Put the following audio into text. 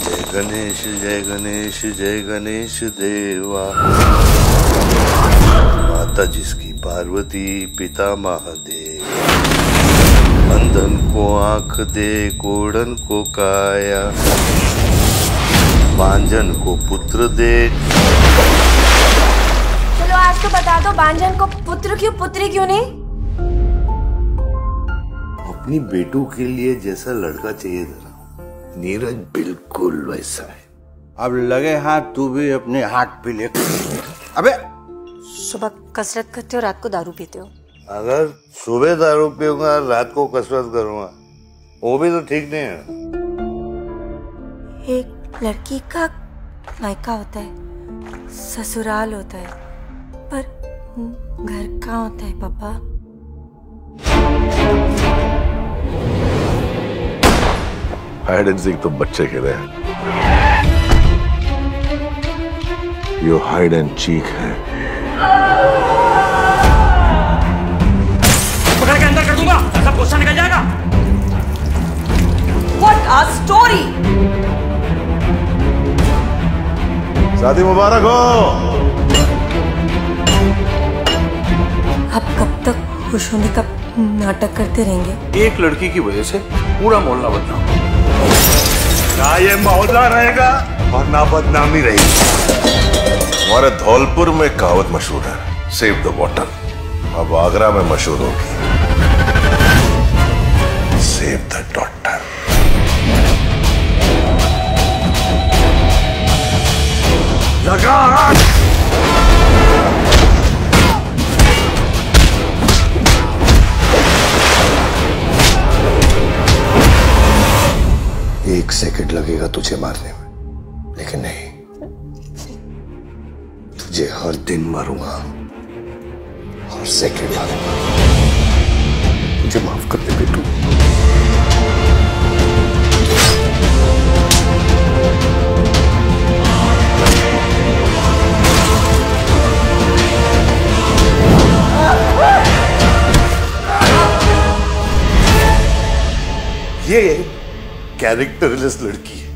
जय गणेश जय गणेश देवा। माता जिसकी पार्वती पिता महादेव। अंधन को आंख दे कोढ़न को काया। बांझन को पुत्र दे। चलो आज तो बता दो, बांझन को पुत्र क्यों पुत्री क्यों नहीं? अपनी बेटू के लिए जैसा लड़का चाहिए था नीरज बिल्कुल वैसा है। अब लगे हाथ तू भी अपने हाथ पे ले। अबे सुबह कसरत करते हो, रात को दारू पीते हो। अगर सुबह दारू पीऊंगा रात को कसरत करूंगा वो भी तो ठीक नहीं है। एक लड़की का मायका होता है, ससुराल होता है, पर घर कहाँ होता है पापा? हाइड एंड सीक तो बच्चे खेले हैं, यो हाइड एंड चीक है। पकड़ के अंदर कर दूंगा, सब गुस्सा निकल जाएगा। What a story! शादी मुबारक हो। आप कब तक खुश होने का नाटक करते रहेंगे? एक लड़की की वजह से पूरा मोहल्ला बदनाम। ना ये मोहल्ला रहेगा और ना बदनामी रहेगी। हमारे धौलपुर में कहावत मशहूर है, सेव द बॉटल। अब आगरा में मशहूर होगी, सेव द डॉटर। लगा एक सेकंड लगेगा तुझे मारने में, लेकिन नहीं, तुझे हर दिन मारूंगा, हर सेकंड मारूंगा। मुझे माफ कर दे बेटू। ये कैरेक्टरलेस लड़की है।